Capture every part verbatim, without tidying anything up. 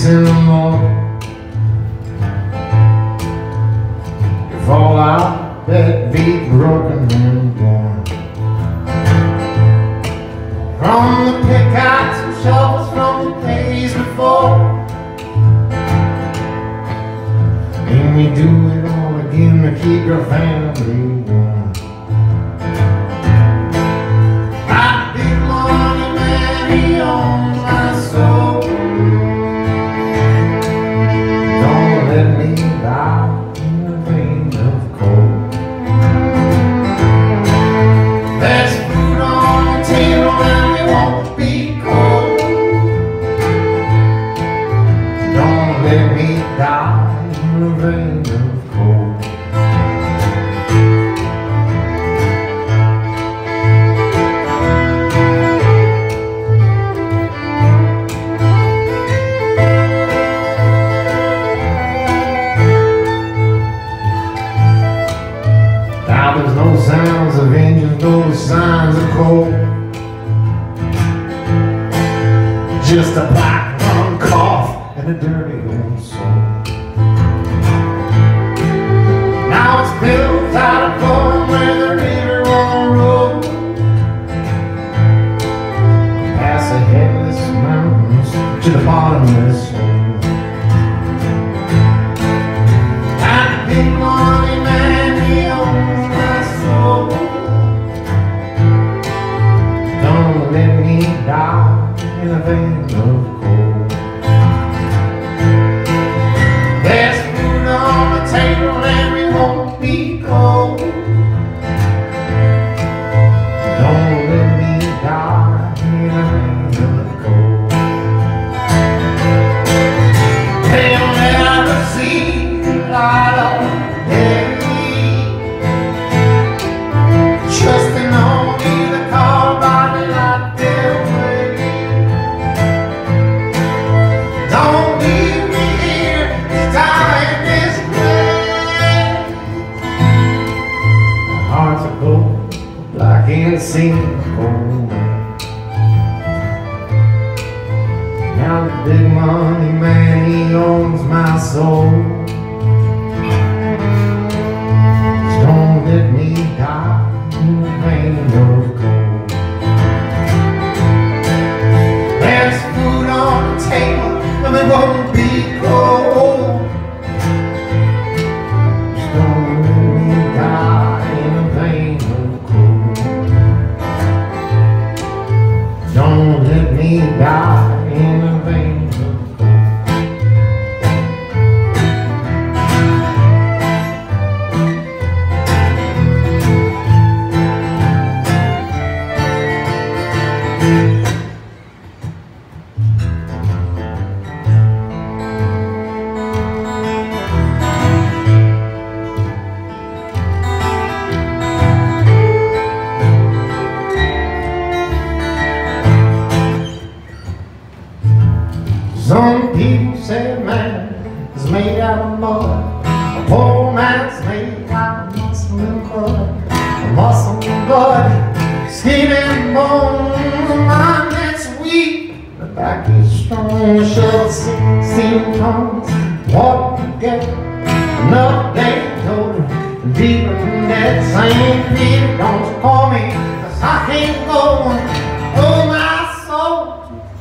six in the morning, you fall out, bed beat broken and born. From the pickaxe and shovels from the days before, and we do it all again to keep your family warm. That big lonely man, he owns my soul. Don't let me die in a vein of coal. There's food on the table and we won't be cold. Don't let me die in a vein of coal. Now there's no sounds of engines, no signs of coal. Just a black lung cough and a dirty old soul. Now it's built out of corn where the river won't roll. Past the headless mountains to the bottomless hole. And the big money man, he owns my soul. Don't let me die in a vein of coal. There's food on the table and we won't be cold. Don't let me die in a vein of coal. They'll never see the light of day. Trusting only the carbide light their way. Don't leave me here to die in this place. My heart's a gold, black and single. Now the big money man, he owns my soul. Just don't let me die in the vein of coal. There's food on the table and it won't be cold. Just don't let me die in a vein of coal. Don't let me die in a vein of coal. Some people say man is made out of mud. A poor man's made out of muscle and blood. A muscle and blood, skin and bones. A mind that's weak, the back is strong. Shove sixteen tons, what you get? Enough day told deeper than that. Saint Peter, don't you call me, 'cause I can't go. Oh my soul.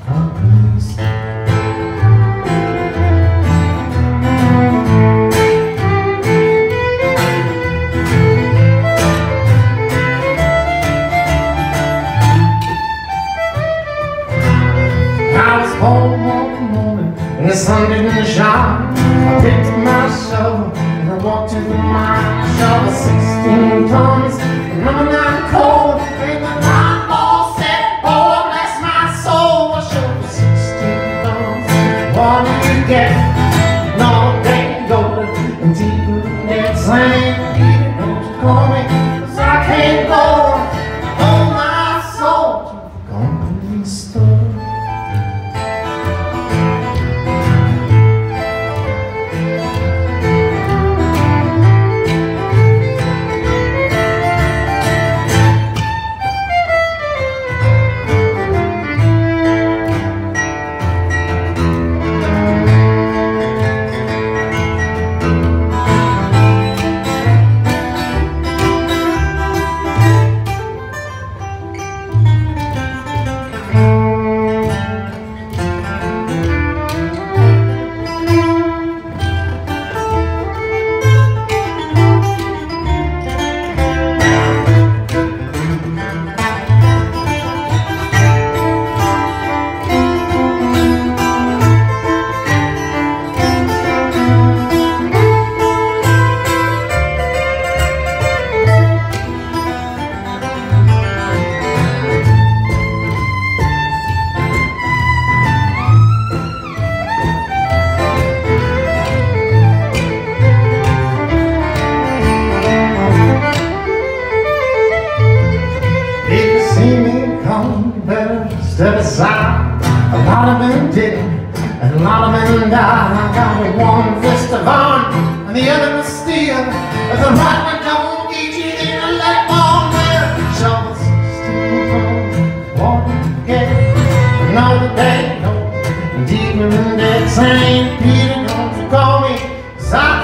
Home one morning and the sun didn't shine. I picked up my shovel and I walked to the mine. Shovel sixteen tons and I'm not cold. And the line ball said, boy, bless my soul. I shovel sixteen tons. What do you get? No, they ain't golden and deeper than that. Saint Peter, don't you call me, 'cause I can't go. Oh, my soul to the company store. every side. A lot of them didn't, and a lot of them died. I got one fist of iron, and the other was steel. If the right one don't get you, then the left one will. Shovel sixteen tons, water together. Another day, no, deeper in that same Peter, don't you call me, 'cause I